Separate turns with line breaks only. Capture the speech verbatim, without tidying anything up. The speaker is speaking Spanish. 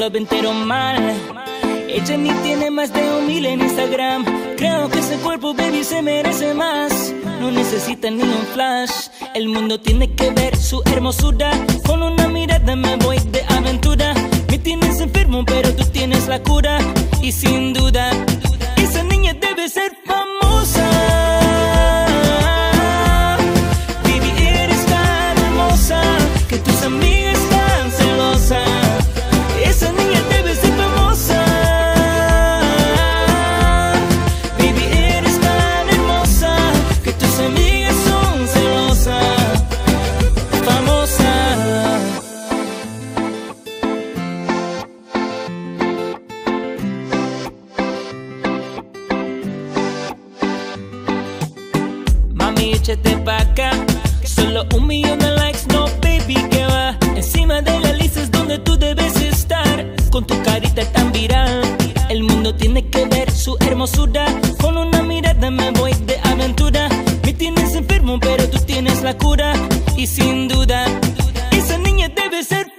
club entero mal. Ella ni tiene más de un mil en Instagram. Creo que ese cuerpo, baby, se merece más. No necesita ni un flash. El mundo tiene que ver su hermosura. Con una mirada me voy de aventura. Me tienes enfermo, pero tú tienes la cura. Y sin duda, esa niña debe ser famosa. Baby, eres tan hermosa que tus amigas están celosas. Esa niña debe ser famosa. Baby, eres tan hermosa que tus amigas son celosas. Famosa. Mami, échate pa' acá. Solo un millón de likes, no baby, que va. Encima de la lista es donde tú debes estar. Con tu carita tan viral, el mundo tiene que ver su hermosura. Con una mirada me voy de aventura. Me tienes enfermo, pero tú tienes la cura. Y sin duda, esa niña debe ser